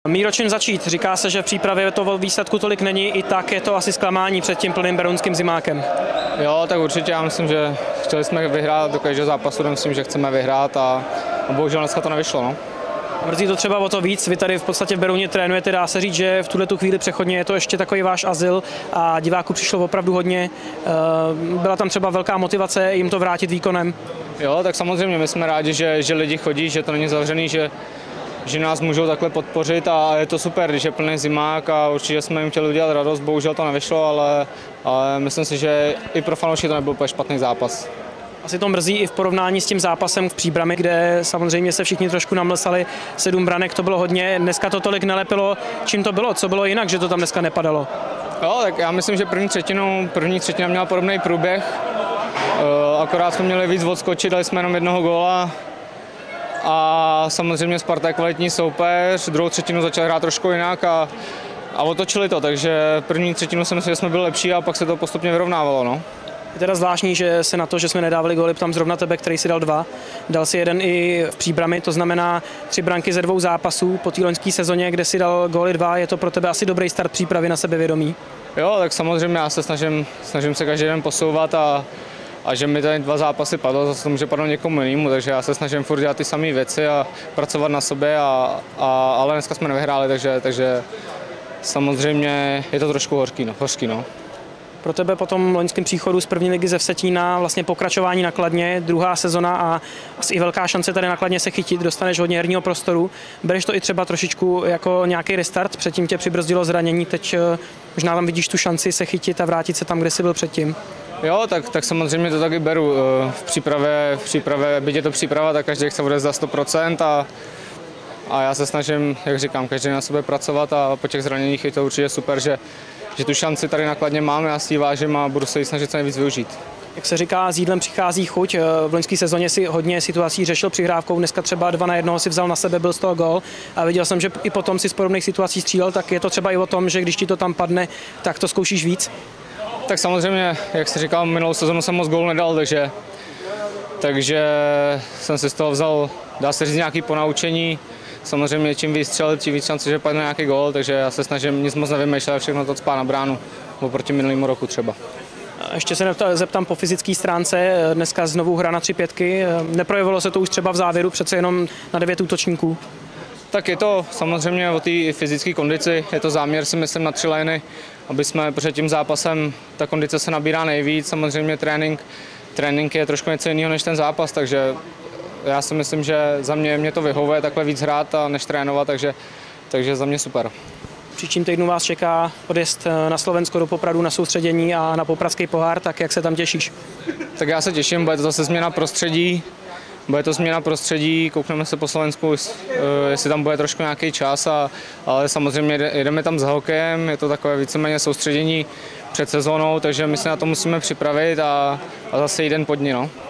Míro, čím začít? Říká se, že v přípravě to výsledku tolik není, i tak je to asi zklamání před tím plným berounským zimákem. Jo, tak určitě, já myslím, že chtěli jsme vyhrát do každého zápasu, myslím, že chceme vyhrát a bohužel dneska to nevyšlo. No. Mrzí to třeba o to víc, vy tady v podstatě v Berouně trénujete, dá se říct, že v tuhletu chvíli přechodně je to ještě takový váš azyl a diváků přišlo opravdu hodně. Byla tam třeba velká motivace jim to vrátit výkonem? Jo, tak samozřejmě my jsme rádi, že lidi chodí, že to není zavřený, že nás můžou takhle podpořit a je to super, když je plný zimák a určitě jsme jim chtěli udělat radost, bohužel to nevyšlo, ale myslím si, že i pro fanoušky to nebyl úplně špatný zápas. Asi to mrzí i v porovnání s tím zápasem v Příbrami, kde samozřejmě se všichni trošku namlsali, 7 branek, to bylo hodně, dneska to tolik nelepilo. Čím to bylo? Co bylo jinak, že to tam dneska nepadalo? Jo, tak já myslím, že první třetina měla podobný průběh, akorát jsme měli víc odskočit, dali jsme jenom jednoho góla a samozřejmě Sparta je kvalitní soupeř, druhou třetinu začal hrát trošku jinak a otočili to, takže první třetinu si myslím, že jsme byli lepší a pak se to postupně vyrovnávalo. No. Je teda zvláštní, že se na to, že jsme nedávali góly, tam zrovna tebe, který si dal 2. Dal si jeden i v Příbrami, to znamená 3 branky ze 2 zápasů po té loňské sezóně, kde si dal góly 2. Je to pro tebe asi dobrý start přípravy na sebevědomí? Jo, tak samozřejmě já se snažím se každý den posouvat a že mi tady 2 zápasy padlo, zase to může padnout někomu jinému, takže já se snažím furt dělat ty samé věci a pracovat na sobě, ale dneska jsme nevyhráli, takže samozřejmě je to trošku hořký. No. Pro tebe po tom loňském příchodu z první ligy ze Vsetína vlastně pokračování na Kladně, druhá sezona a asi i velká šance tady na Kladně se chytit, dostaneš hodně herního prostoru. Bereš to i třeba trošičku jako nějaký restart, předtím tě přibrzdilo zranění, teď možná tam vidíš tu šanci se chytit a vrátit se tam, kde jsi byl předtím. Jo, tak samozřejmě to taky beru. V přípravě, byť je to příprava, tak každý chce odevzdat 100% a já se snažím, jak říkám, každý na sebe pracovat a po těch zraněních je to určitě super, že tu šanci tady na Kladně máme, já si ji vážím a budu se ji snažit co nejvíc využít. Jak se říká, s jídlem přichází chuť. V loňské sezóně si hodně situací řešil přihrávkou, dneska třeba 2 na 1 si vzal na sebe, byl z toho gól a viděl jsem, že i potom si z podobných situací střílel, tak je to třeba i o tom, že když ti to tam padne, tak to zkoušíš víc? Tak samozřejmě, jak jsi říkal, minulou sezonu jsem moc gól nedal, takže jsem si z toho vzal, dá se říct, nějaké ponaučení. Samozřejmě čím víc střel, tím víc šance, že padne nějaký gól, takže já se snažím nic moc nevymýšlet, všechno to cpát na bránu, oproti minulému roku třeba. Ještě se zeptám po fyzické stránce, dneska znovu hra na 3 pětky, neprojevilo se to už třeba v závěru, přece jenom na 9 útočníků? Tak je to samozřejmě o té fyzické kondici, je to záměr si myslím na 3 liny, aby jsme před tím zápasem, ta kondice se nabírá nejvíc, samozřejmě trénink je trošku něco jiného než ten zápas, takže já si myslím, že za mě to vyhovuje takhle víc hrát a než trénovat, takže za mě super. Příštím týdnu vás čeká odjezd na Slovensko do Popradu na soustředění a na Popradský pohár, tak jak se tam těšíš? Tak já se těším, bude to zase změna prostředí, koukneme se po Slovensku, jestli tam bude trošku nějaký čas, ale samozřejmě jedeme tam za hokejem, je to takové víceméně soustředění před sezónou, takže my se na to musíme připravit a zase jeden po dní. No.